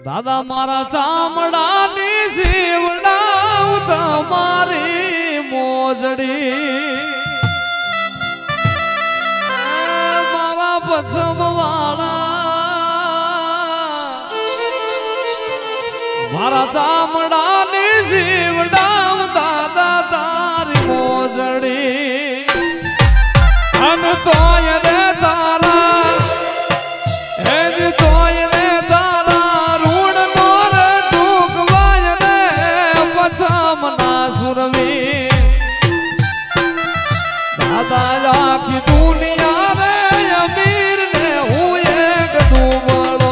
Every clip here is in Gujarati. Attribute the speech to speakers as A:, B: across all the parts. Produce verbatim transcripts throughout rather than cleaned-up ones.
A: દાદા મારા ચામડાની શિવડાવ તમારી મોજડી મારા પછમ વાળા મારા ચામડાની શિવડાવ દાદા તારી મોજડી અન તોય રે તારા હેજ તોય રે તારા રૂડ મોર ચૂકવાય રે પછમ ના સુરવી દાદા આખી દુનિયા રે અમીર ને હું એક દુબળો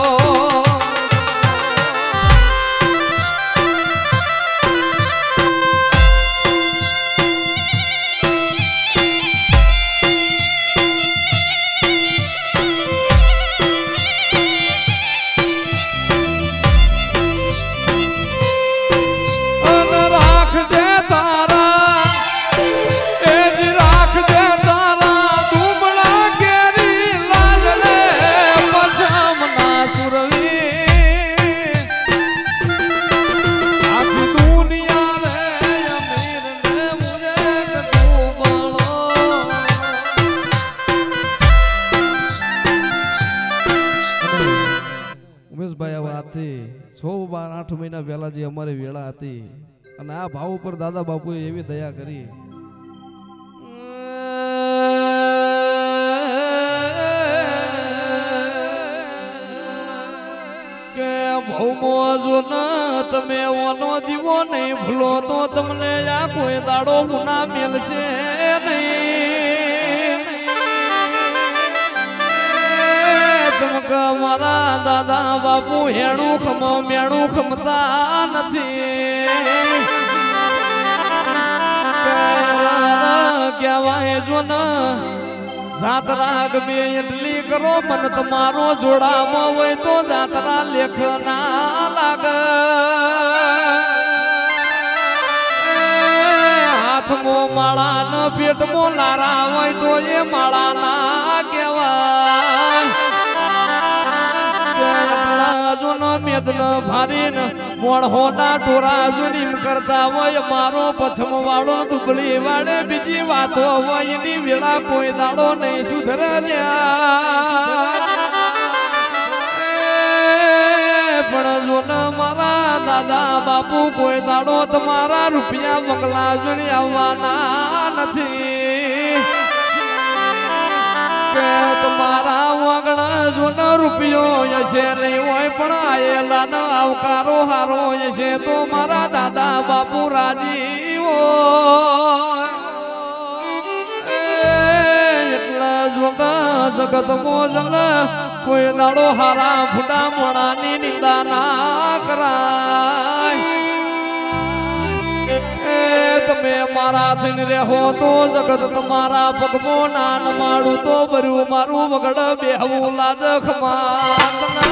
A: છ બાર આઠ મહિના પહેલા જે અમારી વેળા હતી અને આ ભાવ ઉપર દાદા બાપુએ એવી દયા કરી કે ભૌમો જો ન તમે ઓનો દીવો નહીં ભૂલો તો તમને આ કોઈ દાડો ગુના મેલશે નહીં ચમક મારા દાદા બાપુ હેણું ખમો મેણું ખમતા નથી કહેવાય જો ન જાતરા ગમે એટલી કરો મન તમારો જોડામાં હોય તો જાતરા લેખ ના લાગે હાથમાં માળા ન પેટમાં લારા હોય તો એ માળા ના કહેવાય મેદન ભારીને મોણહોના ટોરા જુનીમ કરતા હોય મારો પછમ વાળો દુબળી વાળે બીજી વાતો હોય એની વેળા કોઈ દાડો નહીં સુધર્યા પણ જો ન મારા દાદા બાપુ કોઈ દાડો તમારા રૂપિયા બંગલા જોઈ આવવાના નથી તમારા વાગણા જો ન રૂપિયો હશે નહીં હોય પણ આયેલા ન આવકારો હારો હશે તો મારા દાદા બાપુ રાજી હોય એટલા જોગા જગત મોજલ કોઈ દાડો હારા ફૂટા મોણાની નિંદા ના કરાય તમે મારા થઈને રહો તો જગત તમારા પગમો નાન માડું તો ભર્યું મારું વગડ બેહવું લાજ ખમાત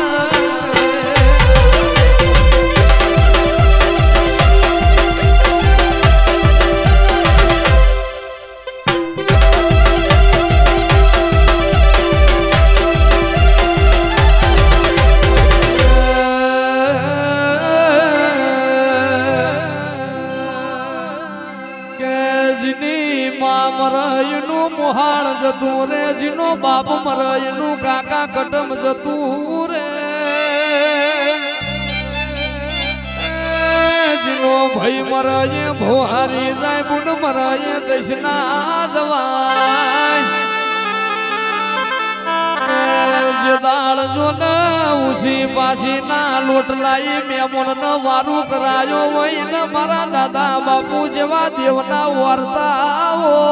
A: મરયનું મોહાળ જતું રે જીનો બાપ મરયનું કાકા કટમ જતું રે જીનો ભાઈ મરયે ભોહારી જાય બુન મરયે દશના જવાય જે દાળ જો ન ઉસી પાછી ના લોટ લાઈ મેમોન ન વારું કરાયો હોય ને મારા દાદા બાપુ જેવા દેવના વર્તા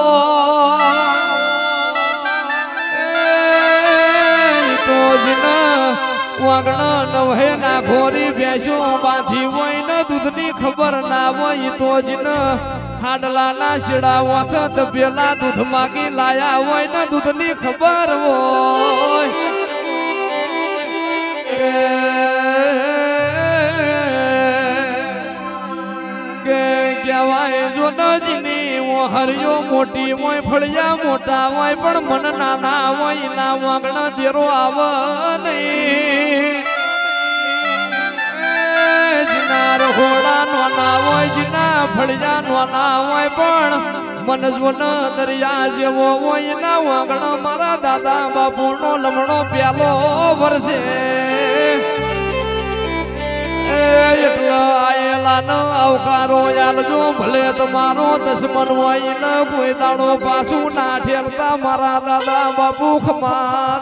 A: તો જન વાગણ નવહે ના ઘોરી બેસો બાંધી હોય ને દૂધની ખબર ના હોય તો જન હાડલા ના શેડા વખત પેલા દૂધ માગી લાયા હોય ને દૂધની ખબર હોય કહેવાય જો નજની હરિયો મોટી હોય ફળિયા મોટા હોય પણ મન નાના હોય ના વાગણા દેરો આવ નહીં ના હોય જીના ફળિયા નોના હોય પણ મન જોન દરિયા જેવો હોય ના વાગણ મારા દાદા બાપુ નો લમણો પ્યાલો વરસે એટલા આયેલા ન આવકારો યાલજો ભલે તમારો દશમન હોય ન કોઈ દાડો પાછું ના ઠેરતા મારા દાદા બાપુ ખમા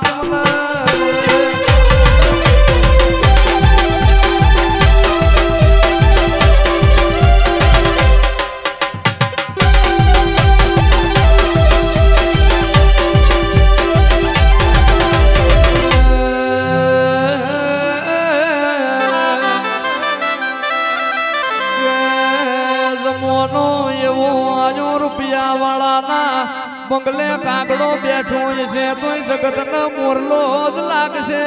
A: બંગલે કાગડો બેઠો છે તો જગત ન મોરલો જ લાગશે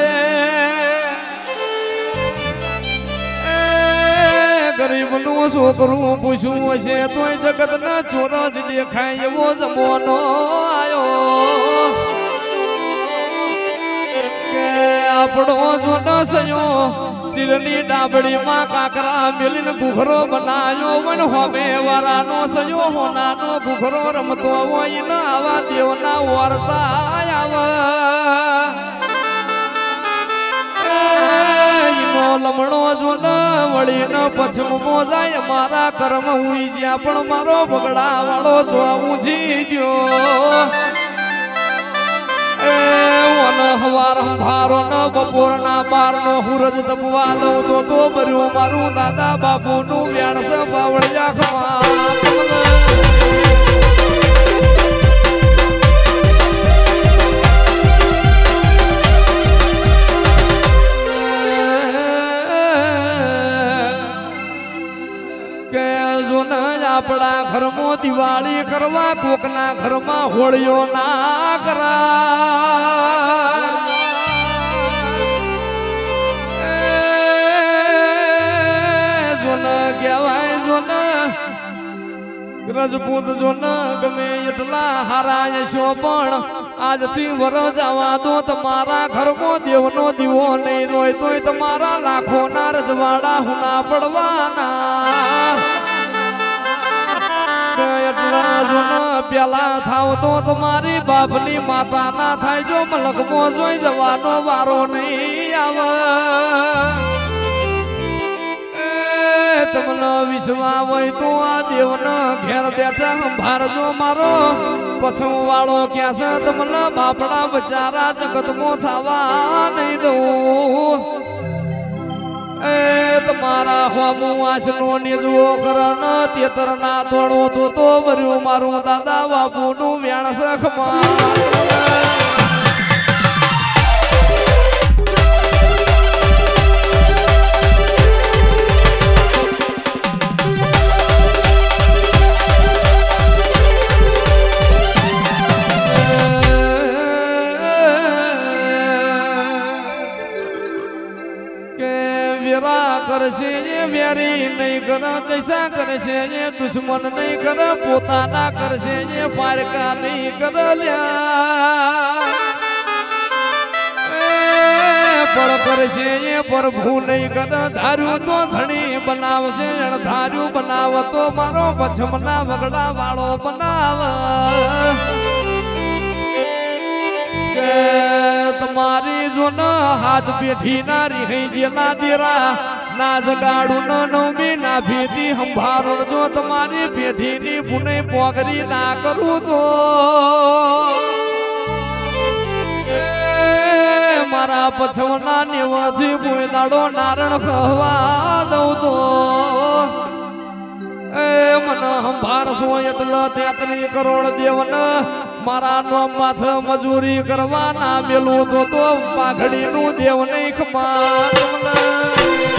A: ગરીબ નું છોકરું પૂછવું હશે તો જગત ન ચોર જ દેખાય એવો જમવાનો આયો કે આપણો જો ન સયો ચીરની ડાબડી માં કાકરા મેલીને ઘુઘરો બનાયો વન હોમે વારાનો સયો હોનાનો ઘુઘરો રમતો હોય ન આવા દેવના વર્તા આવા ઈનો લમણો જો ન વળી ન પછમ મોજાય મારા કર્મ હુઈ જ્યાં પણ મારો બગડા વાળો જોવું જીજો હવાર ભારો ન બપોર ના બાર નો હુરજ તપવા દઉં તો તો ભર્યું મારું દાદા બાપુ નું વ્યાણસ બાવળિયા ખમા આપણા ઘરમાં દિવાળી કરવા કોકના ઘરમાં હોળીઓ ના કરા જોન કહેવાય જોન રજપૂત જોન ગમે એટલા હારા છો પણ આજથી વરસ આવા દો તમારા ઘરમાં દેવનો દીવો નહીં હોય તોય તમારા લાખો ના રજવાડા હુના પડવાના પેલા થાવ તો તમારી બાપની માતા ના થાય જો મલકમો જોઈ જવાનો વારો નહીં આવે તમને વિશ્વા હોય તો આ દેવના ઘેર બેઠા સંભાળજો મારો પછમ વાળો ક્યાં છે તમને બાપડા બચારા જગતમાં થવા નહીં દઉં એ તમારા હોમું વાસનો નિજવો કરણ તેતર ના થોડું તો તો ભર્યું મારું દાદા બાપુ નું વ્યાણ સખમાં કરશે વેરી નહીં કર દૈસા કરશે દુશ્મન નહીં કર પોતાના કરશે પારકા નહીં કર લ્યા પણ કરશે પ્રભુ નહીં કર ધાર્યું તો ધણી બનાવશે ધાર્યું બનાવ તો મારો પછમના વગડા વાળો બનાવ તમારી જો ન હાથ પેઠી ના રહી જેલા દેરા ના જગાડું ન નવમી ના ભીતી સંભાળો જો તમારી પેઠી ની પુને પોગરી ના કરું તો મારા પછવના નેવાથી કોઈ દાડો નારણ ખવા દઉં તો એ મને સંભાળશો એટલે તેત્રી કરોડ દેવન મારા નામ માથે મજૂરી કરવાના મેલું તો તો પાઘડી નું દેવ નહીં ખમા